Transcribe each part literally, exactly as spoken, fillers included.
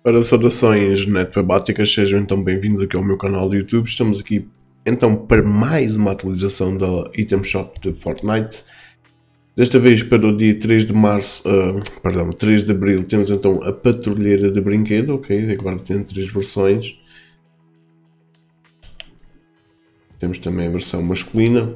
Para saudações netwebáticas, sejam então bem-vindos aqui ao meu canal do YouTube. Estamos aqui então para mais uma atualização da Item Shop de Fortnite. Desta vez para o dia três de março, uh, perdão, três de abril, temos então a patrulheira de brinquedo, ok? Agora tem três versões. Temos também a versão masculina,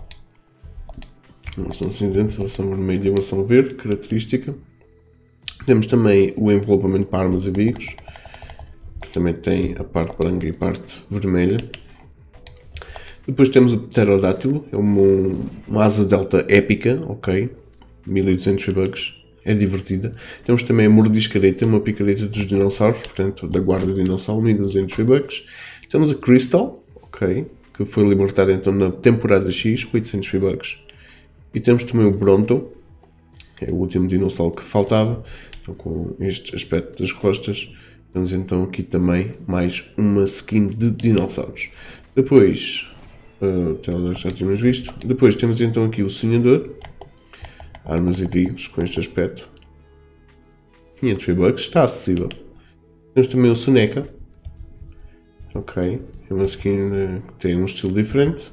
a versão cinzenta, a versão vermelha e a versão verde, característica. Temos também o envelopamento para armas e veículos, que também tem a parte branca e a parte vermelha. Depois temos o pterodátilo, é uma, uma asa delta épica, ok, mil e oitocentos V-Bucks, é divertida. Temos também a mordiscareta, uma picareta dos dinossauros, portanto da guarda do dinossauro, mil e duzentos V-Bucks. Temos a Crystal, ok, que foi libertada então na temporada X, oitocentos V-Bucks. E temos também o Bronto, que é o último dinossauro que faltava, então, com este aspecto das costas. Temos então aqui também mais uma skin de dinossauros. Depois, uh, já tínhamos visto. Depois temos então aqui o sonhador, armas e veículos com este aspecto, quinhentos V-Bucks, está acessível. Temos também o Soneca, ok, é uma skin uh, que tem um estilo diferente.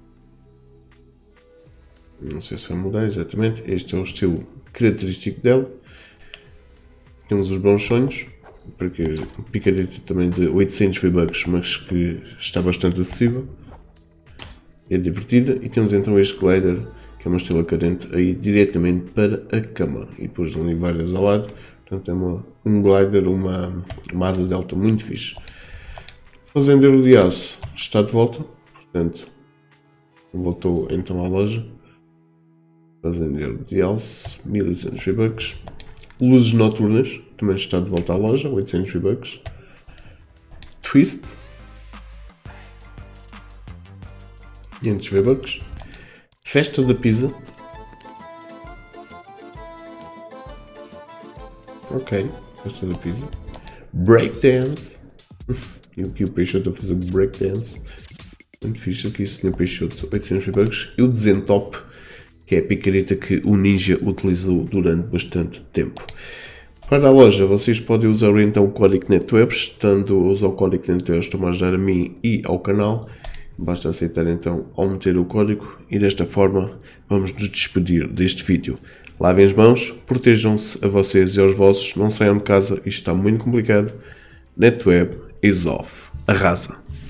Não sei se vai mudar exatamente. Este é o estilo característico dela. Temos os bons sonhos, porque picareta também de oitocentos V-Bucks, mas que está bastante acessível. É divertida. E temos então este glider, que é uma estilo cadente, aí diretamente para a cama. E depois ali várias ao lado. Portanto é uma, um glider, uma, uma asa delta muito fixe. Fazendeiro de aço está de volta. Portanto, voltou então à loja. Fazendeiro de alce, mil e duzentos V-Bucks. Luzes noturnas, também está de volta à loja, oitocentos V-Bucks. Twist, quinhentos V-Bucks. Festa da pizza. Ok, festa da pizza. Breakdance. E aqui o Peixoto a fazer breakdance. Muito fixe aqui, senhor Peixoto, oitocentos V-Bucks. E o Desentop, que é a picareta que o Ninja utilizou durante bastante tempo. Para a loja, vocês podem usar então o código NetWebs. Estando a usar o código NetWebs, estão a ajudar a mim e ao canal. Basta aceitar então ao meter o código e desta forma vamos nos despedir deste vídeo. Lavem as mãos, protejam-se a vocês e aos vossos, não saiam de casa, isto está muito complicado. NetWeb is off. Arrasa!